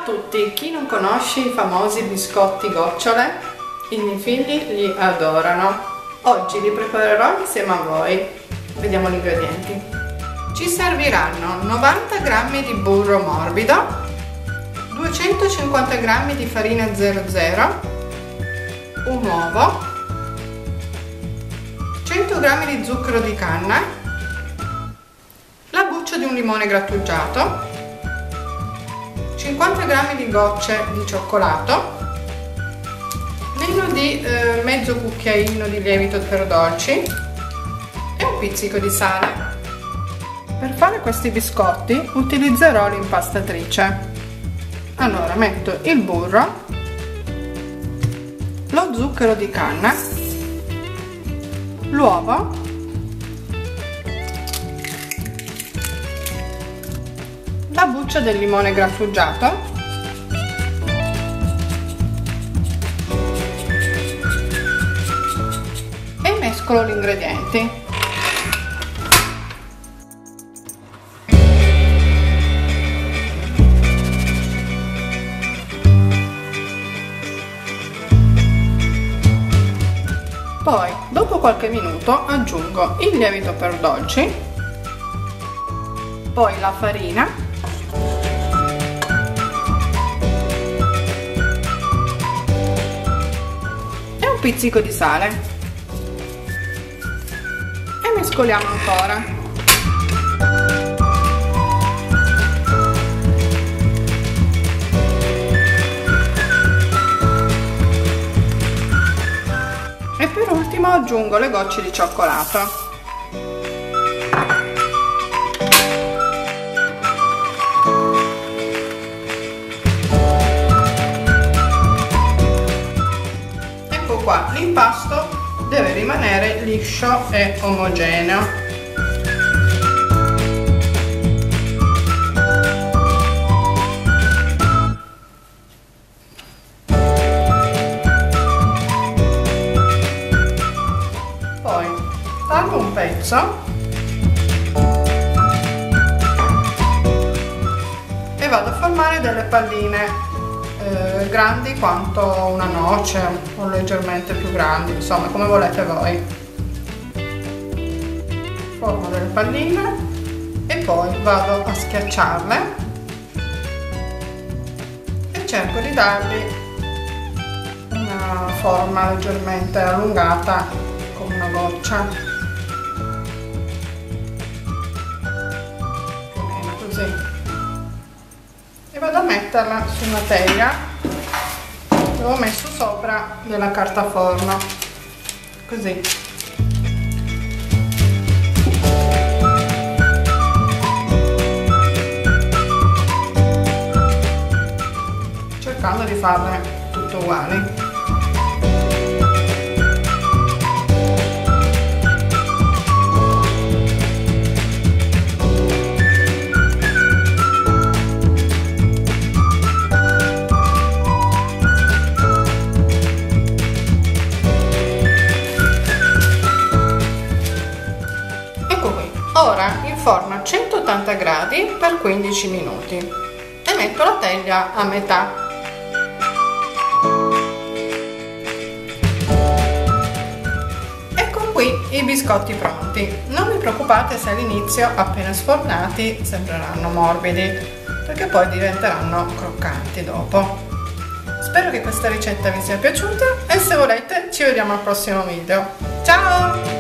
tutti, chi non conosce i famosi biscotti gocciole? I miei figli li adorano. Oggi li preparerò insieme a voi. Vediamo gli ingredienti. Ci serviranno 90 g di burro morbido, 250 g di farina 00, un uovo, 100 g di zucchero di canna, la buccia di un limone grattugiato, 50 g di gocce di cioccolato, meno di mezzo cucchiaino di lievito per dolci e un pizzico di sale. Per fare questi biscotti utilizzerò l'impastatrice. Allora metto il burro, lo zucchero di canna, l'uovo, la buccia del limone grattugiato e mescolo gli ingredienti. Poi, dopo qualche minuto, aggiungo il lievito per dolci, poi la farina e un pizzico di sale e mescoliamo ancora. E per ultimo aggiungo le gocce di cioccolato. Ecco qua, l'impasto deve rimanere liscio e omogeneo. Poi taglio un pezzo e vado a formare delle palline grandi quanto una noce o leggermente più grandi, insomma come volete voi. Formo delle palline e poi vado a schiacciarle e cerco di dargli una forma leggermente allungata con una goccia, più o meno così, e vado a metterla su una teglia dove ho messo sopra della carta forno, così. Cercando di farle tutte uguali. Ora inforno a 180 gradi per 15 minuti e metto la teglia a metà. Ecco qui i biscotti pronti. Non vi preoccupate se all'inizio, appena sfornati, sembreranno morbidi, perché poi diventeranno croccanti dopo. Spero che questa ricetta vi sia piaciuta e se volete ci vediamo al prossimo video. Ciao!